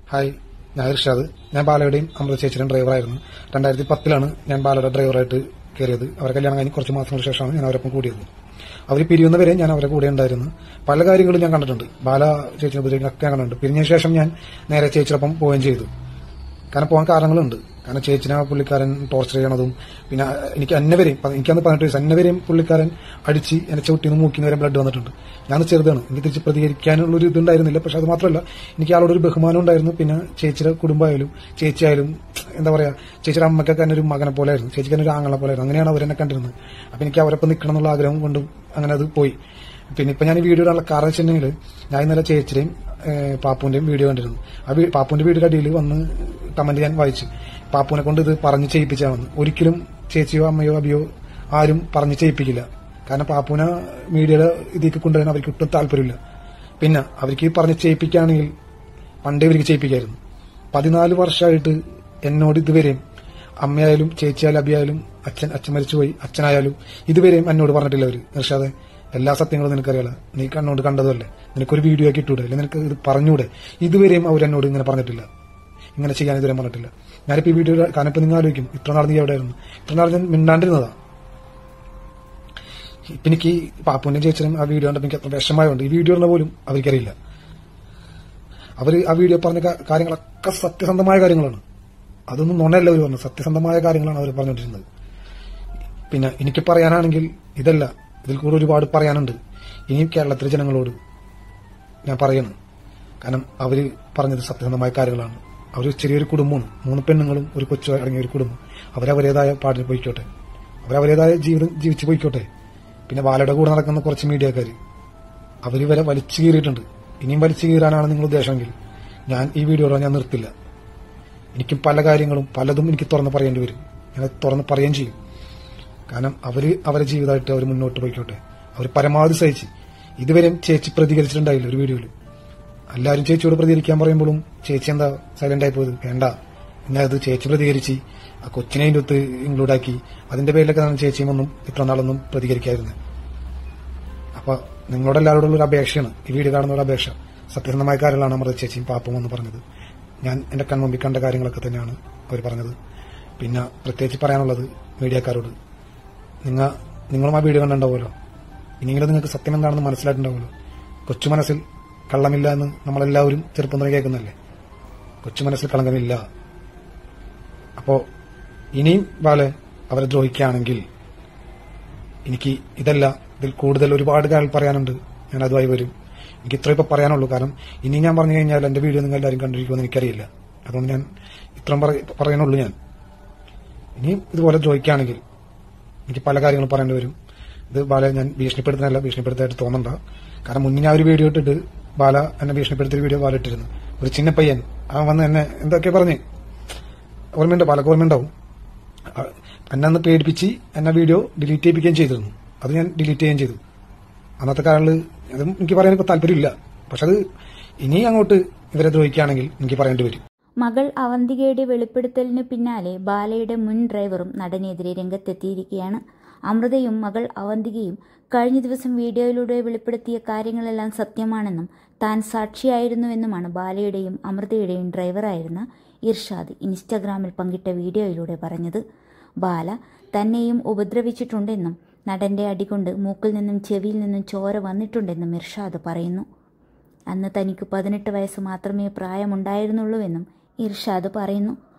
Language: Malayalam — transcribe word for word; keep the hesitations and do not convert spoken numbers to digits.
ഹായ്, ഞാൻ ഇർഷാദ്. ഞാൻ ബാലയുടെയും അമൃത ചേച്ചിയുടെയും ഡ്രൈവറായിരുന്നു. രണ്ടായിരത്തി പത്തിലാണ് ഞാൻ ബാലയുടെ ഡ്രൈവറായിട്ട് കയറിയത്. അവരെ കല്യാണം കഴിഞ്ഞ് കുറച്ച് മാസങ്ങൾക്ക് ശേഷമാണ് ഞാൻ അവരൊപ്പം കൂടിയത്. അവർ പിരിയുന്നവരെ ഞാൻ അവരെ കൂടെ ഉണ്ടായിരുന്നു. പല കാര്യങ്ങളും ഞാൻ കണ്ടിട്ടുണ്ട്. ബാല ചേച്ചിനെ ഉപദ്രവിക്കുന്നൊക്കെ ഞാൻ കണ്ടിട്ടുണ്ട്. പിരിഞ്ഞ ശേഷം ഞാൻ നേരെ ചേച്ചിയോടൊപ്പം പോവുകയും ചെയ്തു. കാരണം പോകാൻ കാരണങ്ങളുണ്ട്. കാരണം ചേച്ചിനെ പുള്ളിക്കാരൻ ടോർച്ചർ ചെയ്യണതും പിന്നെ എനിക്ക് എന്നെവരെയും എനിക്കന്ന് പതിനെട്ട് വയസ്സ് എന്നെവരെയും പുള്ളിക്കാരൻ അടിച്ച് എന്നെ ചവിട്ടിന്ന് മൂക്കിന്ന് ബ്ലഡ് വന്നിട്ടുണ്ട്. ഞാൻ ചെറുതാണ്, എനിക്ക് തിരിച്ച് പ്രതികരിക്കാനുള്ള ഒരു ഇതുണ്ടായിരുന്നില്ല. പക്ഷെ അത് മാത്രമല്ല, എനിക്ക് ആളോടൊരു ബഹുമാനം ഉണ്ടായിരുന്നു. പിന്നെ ചേച്ചിയുടെ കുടുംബമായാലും ചേച്ചിയായാലും എന്താ പറയാ, ചേച്ചിയുടെ അമ്മയ്ക്കൊക്കെ എന്നെ ഒരു മകനെ പോലെ ആയിരുന്നു, ചേച്ചിക്ക് എന്നെ ഒരു ആങ്ങളെ പോലെ ആയിരുന്നു. അങ്ങനെയാണ് അവരെന്നെ കണ്ടിരുന്നത്. അപ്പൊ എനിക്ക് അവരൊപ്പം നിൽക്കണം എന്നുള്ള ആഗ്രഹം കൊണ്ടും അങ്ങനെ അത് പോയി. പിന്നെ ഇപ്പൊ ഞാൻ ഈ വീഡിയോ ഇടാനുള്ള കാരണം വെച്ചിട്ടുണ്ടെങ്കിൽ ഞാൻ ഇന്നലെ ചേച്ചിയുടെയും പാപ്പുവിന്റെയും വീഡിയോ കണ്ടിരുന്നു. ആ പാപ്പുവിന്റെ വീഡിയോയുടെ അടിയിൽ വന്ന് കമന്റ് ഞാൻ വായിച്ചു, പാപ്പുവിനെ കൊണ്ട് ഇത് പറഞ്ഞ് ചെയ്യിപ്പിച്ചാണെന്ന്. ഒരിക്കലും ചേച്ചിയോ അമ്മയോ അബിയോ ആരും പറഞ്ഞ് ചെയ്യിപ്പിക്കില്ല. കാരണം പാപ്പുവിനെ മീഡിയയുടെ ഇതിലേക്ക് കൊണ്ടുവരാൻ അവർക്ക് ഒട്ടും താല്പര്യമില്ല. പിന്നെ അവർക്ക് പറഞ്ഞ് ചെയ്യിപ്പിക്കുകയാണെങ്കിൽ പണ്ടേ ഇവർക്ക് ചെയ്യിപ്പിക്കായിരുന്നു. പതിനാല് വർഷമായിട്ട് എന്നോട് ഇതുവരെയും അമ്മയായാലും ചേച്ചിയായാലും അബിയായാലും അച്ഛൻ അച്ഛൻ മരിച്ചുപോയി അച്ഛനായാലും ഇതുവരെയും എന്നോട് പറഞ്ഞിട്ടില്ല. അവര് നിർഷാദെ എല്ലാ സത്യങ്ങളും നിനക്കറിയാലോ, നീ കണ്ണോട് കണ്ടതല്ലേ, നിനക്കൊരു വീഡിയോ ആക്കി ഇട്ടൂടെ, അല്ലെങ്കിൽ നിനക്ക് ഇത് പറഞ്ഞൂടെ. ഇതുവരെയും അവരെന്നോട് ഇങ്ങനെ പറഞ്ഞിട്ടില്ല, ഇങ്ങനെ ചെയ്യാൻ ഇതുവരെ പറഞ്ഞിട്ടില്ല. ഞാനിപ്പോ ഈ വീഡിയോ കാരണം ഇപ്പൊ നിങ്ങൾ ആലോചിക്കും, ഇത്ര നാൾ നീ എവിടെയായിരുന്നു, ഇത്ര നാൾ ഞാൻ മിണ്ടാണ്ടിരുന്നതാ. ഇപ്പൊ എനിക്ക് പാപ്പുവിന്റെ ചേച്ചനും ആ വീഡിയോ കണ്ടപ്പോൾ എനിക്ക് അത്ര വിഷമമായുണ്ട്. ഈ വീഡിയോ ഉള്ള പോലും അവർക്കറിയില്ല. അവര് ആ വീഡിയോ പറഞ്ഞ കാര്യങ്ങളൊക്കെ സത്യസന്ധമായ കാര്യങ്ങളാണ്. അതൊന്നും നുണയല്ല അവർ പറഞ്ഞു, സത്യസന്ധമായ കാര്യങ്ങളാണ് അവർ പറഞ്ഞുകൊണ്ടിരുന്നത്. പിന്നെ എനിക്ക് പറയാനാണെങ്കിൽ ഇതല്ല, ഇതിൽ കൂടെ ഒരുപാട് പറയാനുണ്ട്. ഇനിയും കേരളത്തിലെ ജനങ്ങളോട് ഞാൻ പറയണം. കാരണം അവര് പറഞ്ഞത് സത്യസന്ധമായ കാര്യങ്ങളാണ്. അവർ ചെറിയൊരു കുടുംബമാണ്, മൂന്ന് പെണ്ണുങ്ങളും ഒരു കൊച്ചു അടങ്ങിയ ഒരു കുടുംബം. അവരവരേതായ പാടിന് പോയിക്കോട്ടെ, അവരവരേതായ ജീവിതം ജീവിച്ചു പോയിക്കോട്ടെ. പിന്നെ ബാലയുടെ കൂടെ നടക്കുന്ന കുറച്ച് മീഡിയക്കാർ അവര് വരെ വലിച്ചു കീറിയിട്ടുണ്ട്. ഇനിയും വലിച്ചു കീറാനാണ് നിങ്ങൾ ഉദ്ദേശമെങ്കിൽ ഞാൻ ഈ വീഡിയോടെ ഞാൻ നിർത്തില്ല. എനിക്കും പല കാര്യങ്ങളും പലതും എനിക്ക് തുറന്ന് പറയേണ്ടി വരും. ഞാൻ തുറന്ന് പറയുകയും ചെയ്യും. കാരണം അവര് അവരുടെ ജീവിതമായിട്ട് അവർ മുന്നോട്ട് പോയിക്കോട്ടെ. അവർ പരമാവധി സഹിച്ച്. ഇതുവരെയും ചേച്ചി പ്രതികരിച്ചിട്ടുണ്ടായില്ല ഒരു വീഡിയോയിൽ. എല്ലാവരും ചേച്ചിയോട് പ്രതികരിക്കാൻ പറയുമ്പോഴും ചേച്ചി എന്താ സൈലന്റ് ആയി പോയത്? വേണ്ട, ഇന്നത് ചേച്ചി പ്രതികരിച്ച് ആ കൊച്ചിനെ അതിൻ്റെ ഒത്ത് ഇൻക്ലൂഡാക്കി. അതിന്റെ പേരിലൊക്കെ ചേച്ചിയും ഒന്നും ഇത്ര നാളൊന്നും പ്രതികരിക്കാതിരുന്നത്. അപ്പൊ നിങ്ങളോട് എല്ലാവരോടുള്ള ഒരു അപേക്ഷയാണ്, ഈ വീഡിയോ കാണുന്ന ഒരു അപേക്ഷ. സത്യസന്ധമായ കാര്യങ്ങളാണ് അമൃത ചേച്ചിയും പാപ്പും എന്ന് പറഞ്ഞത്. ഞാൻ എന്റെ കൺമുമ്പിൽ കണ്ട കാര്യങ്ങളൊക്കെ തന്നെയാണ് അവർ പറഞ്ഞത്. പിന്നെ പ്രത്യേകിച്ച് പറയാനുള്ളത് മീഡിയക്കാരോട്, നിങ്ങൾ നിങ്ങളും ആ വീഡിയോ കണ്ടിട്ടുണ്ടാവുമല്ലോ, ഇനിയെങ്കിലും നിങ്ങൾക്ക് സത്യം എന്താണെന്ന് മനസ്സിലായിട്ടുണ്ടാവുമല്ലോ. കൊച്ചു മനസ്സിൽ കള്ളമില്ല എന്ന് നമ്മളെല്ലാവരും ചെറുപ്പം തന്നെ കേൾക്കുന്നല്ലേ. കൊച്ചു മനസ്സിൽ കളങ്കമില്ല. അപ്പോ ഇനിയും ബാലെ അവരെ ദ്രോഹിക്കുകയാണെങ്കിൽ എനിക്ക് ഇതല്ല, ഇതിൽ കൂടുതൽ ഒരുപാട് കാര്യങ്ങൾ പറയാനുണ്ട്. ഞാൻ അതുമായി വരും. എനിക്ക് ഇത്ര ഇപ്പൊ പറയാനുള്ളൂ. കാരണം ഇനി ഞാൻ പറഞ്ഞു കഴിഞ്ഞാൽ എന്റെ വീഡിയോ നിങ്ങൾ എല്ലാവരും കണ്ടിരിക്കുമെന്ന് എനിക്കറിയില്ല. അതുകൊണ്ട് ഞാൻ ഇത്രയും പറയാനുള്ളൂ. ഞാൻ ഇനിയും ഇതുപോലെ ദ്രോഹിക്കുകയാണെങ്കിൽ എനിക്ക് പല കാര്യങ്ങളും പറയേണ്ടി വരും. ഇത് ബാല ഞാൻ ഭീഷണിപ്പെടുത്തുന്നതല്ല, ഭീഷണിപ്പെടുത്തായിട്ട് തോന്നണ്ട. കാരണം മുന്നേ ഞാൻ ഒരു വീഡിയോ ഇട്ടിട്ട് ബാല എന്നെ ഭീഷണിപ്പെടുത്തിയ വീഡിയോ ബാല ഇട്ടിരുന്നു. ഒരു ചിന്ന പയ്യൻ അവൻ വന്ന് എന്നെ എന്തൊക്കെ പറഞ്ഞ് ഓർമ്മയുണ്ടോ? ബാലക്ക് ഓർമ്മയുണ്ടാവും. എന്നെ അന്ന് പേടിപ്പിച്ച് എന്നെ വീഡിയോ ഡിലീറ്റ് ചെയ്യിപ്പിക്കുകയും ചെയ്തിരുന്നു. അത് ഞാൻ ഡിലീറ്റ് ചെയ്യുകയും ചെയ്തു. അന്നത്തെ കാലത്ത് അതും എനിക്ക് പറയാൻ ഇപ്പോൾ താല്പര്യമില്ല. പക്ഷെ അത് ഇനി അങ്ങോട്ട് ഇവരെ ദ്രോഹിക്കുകയാണെങ്കിൽ എനിക്ക് പറയേണ്ടി വരും. മകൾ അവന്തികയുടെ വെളിപ്പെടുത്തലിന് പിന്നാലെ ബാലയുടെ മുൻ ഡ്രൈവറും നടനെതിരെ രംഗത്തെത്തിയിരിക്കുകയാണ്. അമൃതയും മകൾ അവന്തികയും കഴിഞ്ഞ ദിവസം വീഡിയോയിലൂടെ വെളിപ്പെടുത്തിയ കാര്യങ്ങളെല്ലാം സത്യമാണെന്നും താൻ സാക്ഷിയായിരുന്നുവെന്നുമാണ് ബാലയുടെയും അമൃതയുടെയും ഡ്രൈവറായിരുന്ന ഇർഷാദ് ഇൻസ്റ്റഗ്രാമിൽ പങ്കിട്ട വീഡിയോയിലൂടെ പറഞ്ഞത്. ബാല തന്നെയും ഉപദ്രവിച്ചിട്ടുണ്ടെന്നും നടന്റെ അടികൊണ്ട് മൂക്കിൽ നിന്നും ചെവിയിൽ നിന്നും ചോര വന്നിട്ടുണ്ടെന്നും ഇർഷാദ് പറയുന്നു. അന്ന് തനിക്ക് പതിനെട്ട് വയസ്സ് മാത്രമേ പ്രായമുണ്ടായിരുന്നുള്ളൂവെന്നും ഇർഷാദ് പറയുന്നു.